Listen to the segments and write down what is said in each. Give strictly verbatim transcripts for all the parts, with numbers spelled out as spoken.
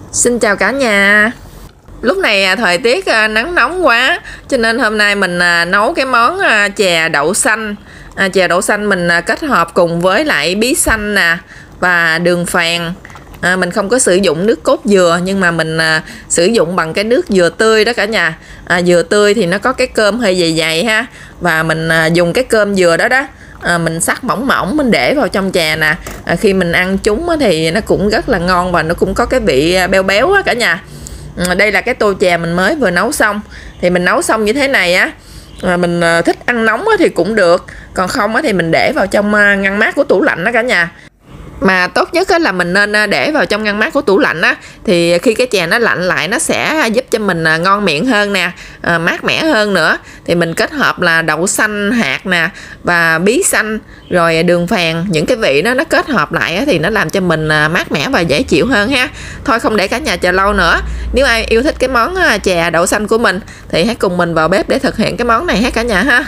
Xin chào cả nhà. Lúc này thời tiết nắng nóng quá cho nên hôm nay mình nấu cái món chè đậu xanh. À, chè đậu xanh mình kết hợp cùng với lại bí xanh nè và đường phèn. À, mình không có sử dụng nước cốt dừa nhưng mà mình à, sử dụng bằng cái nước dừa tươi đó cả nhà. À, dừa tươi thì nó có cái cơm hơi dày dày ha, và mình à, dùng cái cơm dừa đó đó à, mình sắc mỏng mỏng mình để vào trong chè nè. À, khi mình ăn chúng thì nó cũng rất là ngon và nó cũng có cái vị béo béo á cả nhà. À, đây là cái tô chè mình mới vừa nấu xong. Thì mình nấu xong như thế này á, à, mình thích ăn nóng thì cũng được, còn không thì mình để vào trong ngăn mát của tủ lạnh đó cả nhà. Mà tốt nhất là mình nên để vào trong ngăn mát của tủ lạnh á, thì khi cái chè nó lạnh lại nó sẽ giúp cho mình ngon miệng hơn nè, à, mát mẻ hơn nữa. Thì mình kết hợp là đậu xanh hạt nè và bí xanh rồi đường phèn, những cái vị đó nó kết hợp lại á, thì nó làm cho mình mát mẻ và dễ chịu hơn ha. Thôi không để cả nhà chờ lâu nữa, nếu ai yêu thích cái món chè đậu xanh của mình thì hãy cùng mình vào bếp để thực hiện cái món này ha cả nhà ha.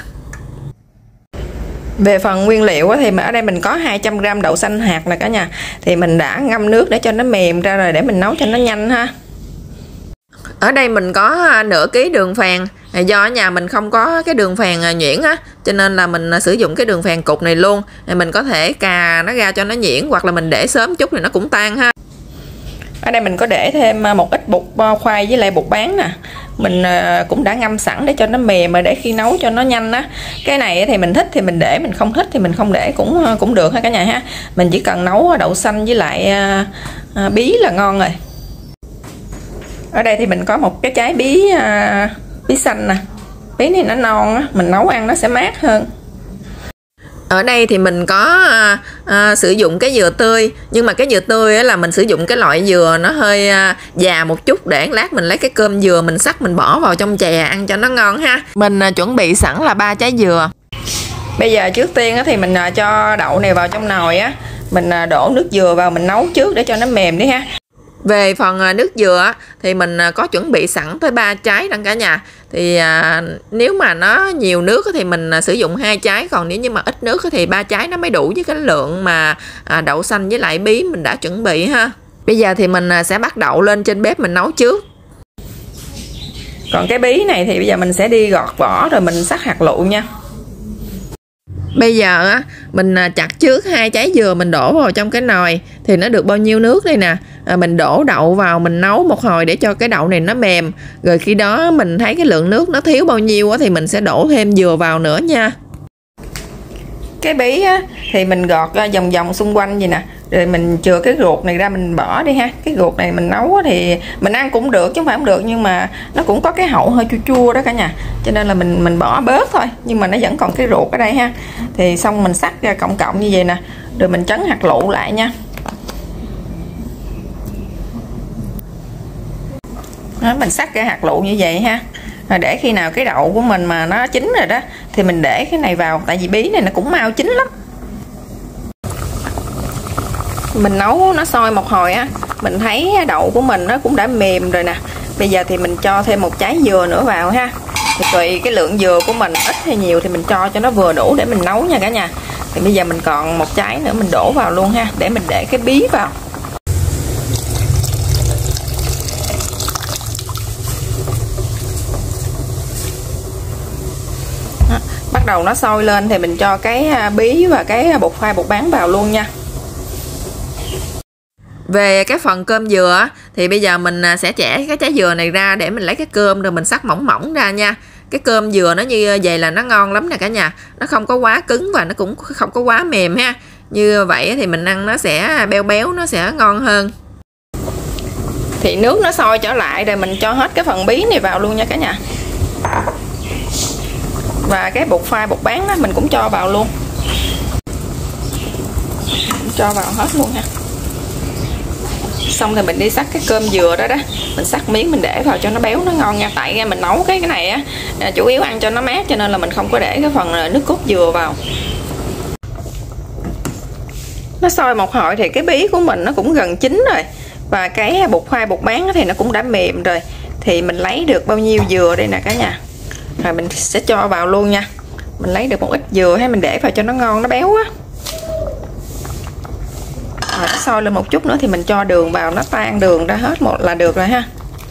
Về phần nguyên liệu thì ở đây mình có hai trăm gam đậu xanh hạt là cả nhà. Thì mình đã ngâm nước để cho nó mềm ra rồi để mình nấu cho nó nhanh ha. Ở đây mình có nửa ký đường phèn. Do ở nhà mình không có cái đường phèn nhuyễn á, cho nên là mình sử dụng cái đường phèn cục này luôn. Mình có thể cà nó ra cho nó nhuyễn, hoặc là mình để sớm chút thì nó cũng tan ha. Ở đây mình có để thêm một ít bột khoai với lại bột bán nè. Mình cũng đã ngâm sẵn để cho nó mềm mà để khi nấu cho nó nhanh á. Cái này thì mình thích thì mình để, mình không thích thì mình không để cũng cũng được ha cả nhà ha. Mình chỉ cần nấu đậu xanh với lại bí là ngon rồi. Ở đây thì mình có một cái trái bí bí xanh nè. Bí này nó non á, mình nấu ăn nó sẽ mát hơn. Ở đây thì mình có à, à, sử dụng cái dừa tươi, nhưng mà cái dừa tươi á, là mình sử dụng cái loại dừa nó hơi à, già một chút, để lát mình lấy cái cơm dừa mình sắc mình bỏ vào trong chè ăn cho nó ngon ha. Mình à, chuẩn bị sẵn là ba trái dừa. Bây giờ trước tiên á, thì mình à, cho đậu này vào trong nồi á, mình à, đổ nước dừa vào mình nấu trước để cho nó mềm đi ha. Về phần nước dừa thì mình có chuẩn bị sẵn tới ba trái đặng cả nhà. Thì à, nếu mà nó nhiều nước thì mình sử dụng hai trái, còn nếu như mà ít nước thì ba trái nó mới đủ với cái lượng mà à, đậu xanh với lại bí mình đã chuẩn bị ha. Bây giờ thì mình sẽ bắt đậu lên trên bếp mình nấu trước. Còn cái bí này thì bây giờ mình sẽ đi gọt vỏ rồi mình xắt hạt lựu nha. Bây giờ á, mình chặt trước hai trái dừa mình đổ vào trong cái nồi. Thì nó được bao nhiêu nước đây nè, à, mình đổ đậu vào mình nấu một hồi để cho cái đậu này nó mềm. Rồi khi đó mình thấy cái lượng nước nó thiếu bao nhiêu á, thì mình sẽ đổ thêm dừa vào nữa nha. Cái bí á, thì mình gọt vòng vòng xung quanh vậy nè. Rồi mình chừa cái ruột này ra mình bỏ đi ha. Cái ruột này mình nấu thì mình ăn cũng được chứ không phải không được, nhưng mà nó cũng có cái hậu hơi chua chua đó cả nhà, cho nên là mình mình bỏ bớt thôi, nhưng mà nó vẫn còn cái ruột ở đây ha. Thì xong mình xắt ra cộng cộng như vậy nè, rồi mình trấn hạt lựu lại nha. Đó, mình xắt ra hạt lựu như vậy ha. Rồi để khi nào cái đậu của mình mà nó chín rồi đó thì mình để cái này vào, tại vì bí này nó cũng mau chín lắm. Mình nấu nó sôi một hồi á, mình thấy đậu của mình nó cũng đã mềm rồi nè. Bây giờ thì mình cho thêm một trái dừa nữa vào ha. Thì tùy cái lượng dừa của mình ít hay nhiều thì mình cho cho nó vừa đủ để mình nấu nha cả nhà. Thì bây giờ mình còn một trái nữa mình đổ vào luôn ha, để mình để cái bí vào. Đó, bắt đầu nó sôi lên thì mình cho cái bí và cái bột khoai bột bán vào luôn nha. Về cái phần cơm dừa thì bây giờ mình sẽ chẻ cái trái dừa này ra để mình lấy cái cơm rồi mình sắc mỏng mỏng ra nha. Cái cơm dừa nó như vậy là nó ngon lắm nè cả nhà. Nó không có quá cứng và nó cũng không có quá mềm ha. Như vậy thì mình ăn nó sẽ béo béo, nó sẽ ngon hơn. Thì nước nó sôi trở lại rồi mình cho hết cái phần bí này vào luôn nha cả nhà. Và cái bột khoai bột bán đó mình cũng cho vào luôn. Cho vào hết luôn ha. Xong thì mình đi xắt cái cơm dừa đó đó, mình xắt miếng mình để vào cho nó béo nó ngon nha. Tại mình nấu cái cái này á chủ yếu ăn cho nó mát, cho nên là mình không có để cái phần nước cốt dừa vào. Nó sôi một hồi thì cái bí của mình nó cũng gần chín rồi, và cái bột khoai bột bán thì nó cũng đã mềm rồi. Thì mình lấy được bao nhiêu dừa đây nè cả nhà, rồi mình sẽ cho vào luôn nha. Mình lấy được một ít dừa hay mình để vào cho nó ngon nó béo á. Rồi sôi lên một chút nữa thì mình cho đường vào, nó tan đường ra hết một là được rồi ha.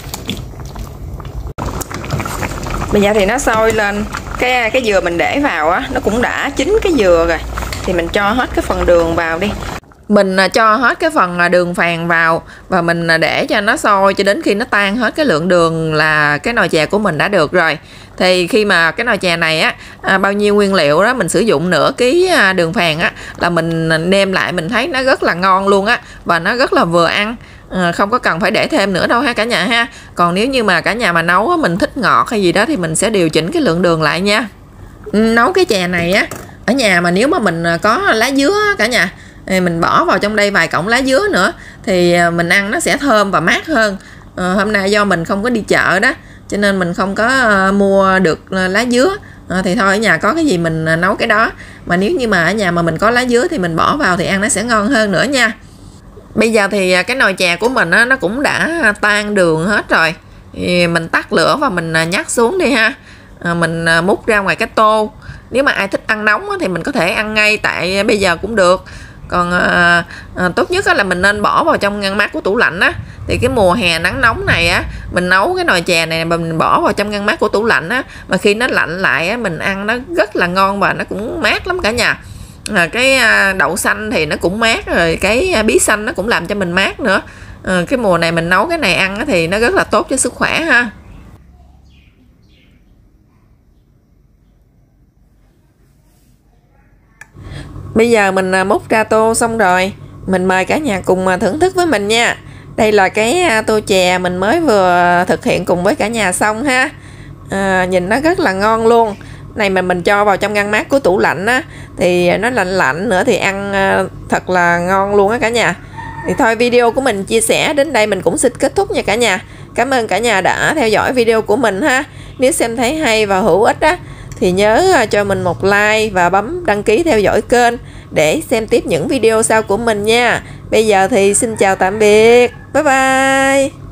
Bây giờ thì nó sôi lên, cái cái dừa mình để vào á nó cũng đã chín cái dừa rồi, thì mình cho hết cái phần đường vào đi. Mình cho hết cái phần đường phèn vào và mình để cho nó sôi cho đến khi nó tan hết cái lượng đường là cái nồi chè của mình đã được rồi. Thì khi mà cái nồi chè này á à, bao nhiêu nguyên liệu đó mình sử dụng nửa ký đường phèn á là mình nêm lại mình thấy nó rất là ngon luôn á, và nó rất là vừa ăn. À, không có cần phải để thêm nữa đâu ha cả nhà ha. Còn nếu như mà cả nhà mà nấu á, mình thích ngọt hay gì đó thì mình sẽ điều chỉnh cái lượng đường lại nha. Nấu cái chè này á ở nhà mà nếu mà mình có lá dứa cả nhà, mình bỏ vào trong đây vài cọng lá dứa nữa thì mình ăn nó sẽ thơm và mát hơn. À, hôm nay do mình không có đi chợ đó cho nên mình không có mua được lá dứa, à, thì thôi ở nhà có cái gì mình nấu cái đó. Mà nếu như mà ở nhà mà mình có lá dứa thì mình bỏ vào thì ăn nó sẽ ngon hơn nữa nha. Bây giờ thì cái nồi chè của mình á, nó cũng đã tan đường hết rồi, thì mình tắt lửa và mình nhắc xuống đi ha. À, mình múc ra ngoài cái tô. Nếu mà ai thích ăn nóng á, thì mình có thể ăn ngay tại bây giờ cũng được. Còn à, à, tốt nhất là mình nên bỏ vào trong ngăn mát của tủ lạnh á. Thì cái mùa hè nắng nóng này á, mình nấu cái nồi chè này mà mình bỏ vào trong ngăn mát của tủ lạnh á, mà khi nó lạnh lại á, mình ăn nó rất là ngon và nó cũng mát lắm cả nhà. À, cái đậu xanh thì nó cũng mát rồi, cái bí xanh nó cũng làm cho mình mát nữa. À, cái mùa này mình nấu cái này ăn thì nó rất là tốt cho sức khỏe ha. Bây giờ mình múc ra tô xong rồi, mình mời cả nhà cùng thưởng thức với mình nha. Đây là cái tô chè mình mới vừa thực hiện cùng với cả nhà xong ha. À, nhìn nó rất là ngon luôn. Này mà mình cho vào trong ngăn mát của tủ lạnh á thì nó lạnh lạnh nữa thì ăn thật là ngon luôn á cả nhà. Thì thôi video của mình chia sẻ đến đây mình cũng xin kết thúc nha cả nhà. Cảm ơn cả nhà đã theo dõi video của mình ha. Nếu xem thấy hay và hữu ích á thì nhớ cho mình một like và bấm đăng ký theo dõi kênh để xem tiếp những video sau của mình nha. Bây giờ thì xin chào tạm biệt. Bye bye.